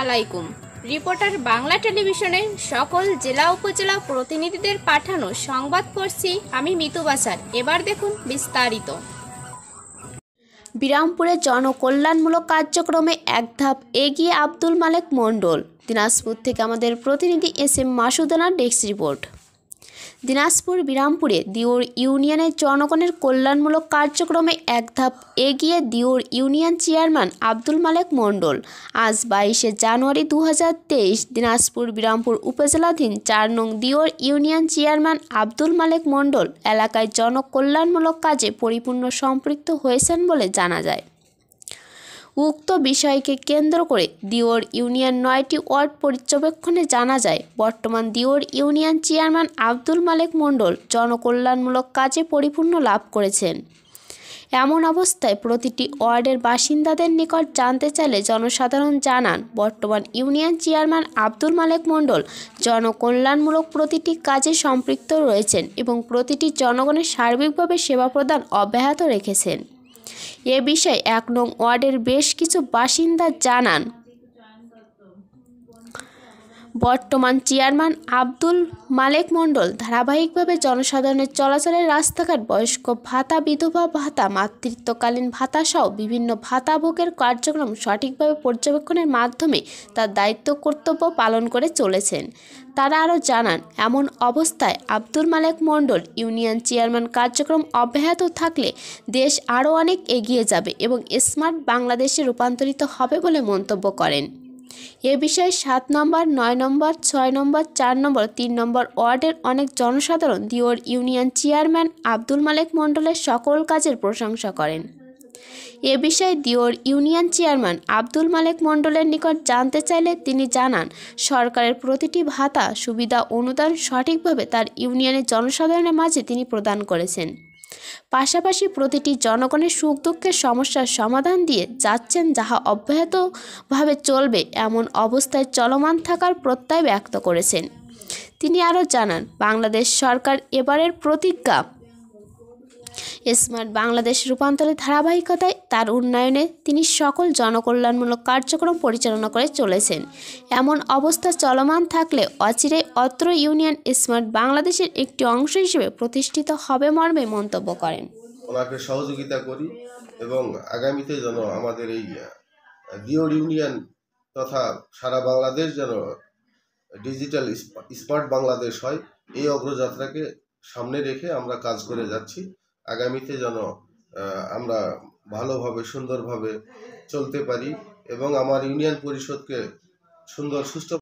আলাইকুম। রিপোর্টার বাংলা টেলিভিশনের সকল জেলা উপজেলা প্রতিনিধিদের পাঠানো সংবাদ পড়ছি আমি মিতু বাসার। এবার দেখুন বিস্তারিত। বিরামপুরে জনকল্যাণমূলক কার্যক্রমে এক ধাপ এগিয়ে আব্দুল মালেক মণ্ডল। দিনাজপুর থেকে আমাদের প্রতিনিধি S M. Masudanar desk report. Dinajpur বিরামপুরে দিওর ইউনিয়নের জনগণের কল্যাণমূলক কার্যক্রমে এক ধাপ এগিয়ে দিওর ইউনিয়ন চেয়ারম্যান আব্দুল মালেক মণ্ডল। আজ 22শে জানুয়ারি 2023 দিনাজপুর বিরামপুর উপজেলাধীন 4 নং দিওর ইউনিয়ন চেয়ারম্যান আব্দুল মালেক মণ্ডল এলাকায় জনকল্যাণমূলক কাজে পরিপূর্ণ সম্পৃক্ত হয়েছেন বলে জানা যায়। উক্ত বিষয়কে কেন্দ্র করে দিওর ইউনিয়ন 9টি ওয়ার্ড পর্যবেক্ষণে জানা যায়, বর্তমান দিওর ইউনিয়ন চেয়ারম্যান আব্দুল মালেক মণ্ডল জনকল্যাণমূলক কাজে পরিপূর্ণ লাভ করেছেন। এমন অবস্থায় প্রতিটি ওয়ার্ডের বাসিন্দাদের নিকট জানতে চাইলে জনসাধারণ জানান, বর্তমান ইউনিয়ন চেয়ারম্যান আব্দুল মালেক মণ্ডল জনকল্যাণমূলক প্রতিটি কাজে সম্পৃক্ত রয়েছেন এবং প্রতিটি জনগণের সার্বিকভাবে সেবা প্রদান অব্যাহত রেখেছেন। এ বিষয়ে 1 নং ওয়ার্ডের বেশ কিছু বাসিন্দা জানান, বর্তমান চেয়ারম্যান আব্দুল মালেক মণ্ডল ধারাবাহিকভাবে জনসাধারণের চলাচলের রাস্তাঘাট, বয়স্ক ভাতা, বিধবা ভাতা, মাতৃত্বকালীন ভাতা সহ বিভিন্ন ভাতা ভোগের কার্যক্রম সঠিকভাবে পর্যবেক্ষণের মাধ্যমে তার দায়িত্ব কর্তব্য পালন করে চলেছেন। তারা আরও জানান, এমন অবস্থায় আব্দুল মালেক মণ্ডল ইউনিয়ন চেয়ারম্যান কার্যক্রম অব্যাহত থাকলে দেশ আরও অনেক এগিয়ে যাবে এবং স্মার্ট বাংলাদেশে রূপান্তরিত হবে বলে মন্তব্য করেন। এ বিষয়ে 7 নম্বর, 9 নম্বর, 6 নম্বর, 4 নম্বর, 3 নম্বর ওয়ার্ডের অনেক জনসাধারণ দিওর ইউনিয়ন চেয়ারম্যান আব্দুল মালেক মণ্ডলের সকল কাজের প্রশংসা করেন। এ বিষয়ে দিওর ইউনিয়ন চেয়ারম্যান আব্দুল মালেক মণ্ডলের নিকট জানতে চাইলে তিনি জানান, সরকারের প্রতিটি ভাতা, সুবিধা, অনুদান সঠিকভাবে তার ইউনিয়নের জনসাধারণের মাঝে তিনি প্রদান করেছেন। পাশাপাশি প্রতিটি জনগণের সুখ দুঃখের সমস্যার সমাধান দিয়ে যাচ্ছেন, যাহা অব্যাহতভাবে চলবে এমন অবস্থায় চলমান থাকার প্রত্যয় ব্যক্ত করেছেন। তিনি আরও জানান, বাংলাদেশ সরকার এবারের প্রতিজ্ঞা স্মার্ট বাংলাদেশ রূপান্তরের ধারাবাহিকতায় তার উন্নয়নে তিনি সকল জনকল্যাণমূলক কার্যক্রম পরিচালনা করে চলেছেন। এমন অবস্থা চলমান থাকলে অচিরেই অত্র ইউনিয়ন স্মার্ট বাংলাদেশের একটি অংশ হিসেবে প্রতিষ্ঠিত হবে মর্মে মন্তব্য করেন। ওনাকে সহযোগিতা করি এবং আগামীতে যেন আমাদের এই দিওর ইউনিয়ন তথা সারা বাংলাদেশ যেন ডিজিটাল স্মার্ট বাংলাদেশ হয়, এই অগ্রযাত্রাকে সামনে রেখে আমরা কাজ করে যাচ্ছি। আগামীতে যেন আমরা ভালোভাবে সুন্দরভাবে চলতে পারি এবং আমার ইউনিয়ন পরিষদকে সুন্দর সুস্থ